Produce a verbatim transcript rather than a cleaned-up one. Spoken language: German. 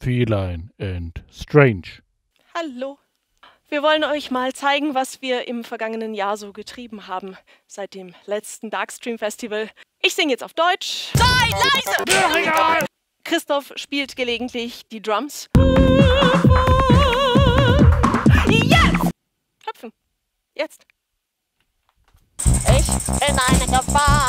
Feline and Strange. Hallo. Wir wollen euch mal zeigen, was wir im vergangenen Jahr so getrieben haben, seit dem letzten Darkstream Festival. Ich singe jetzt auf Deutsch. Sei leise! Christoph spielt gelegentlich die Drums. Yes! Hüpfen. Jetzt. Ich bin eine Gefahr.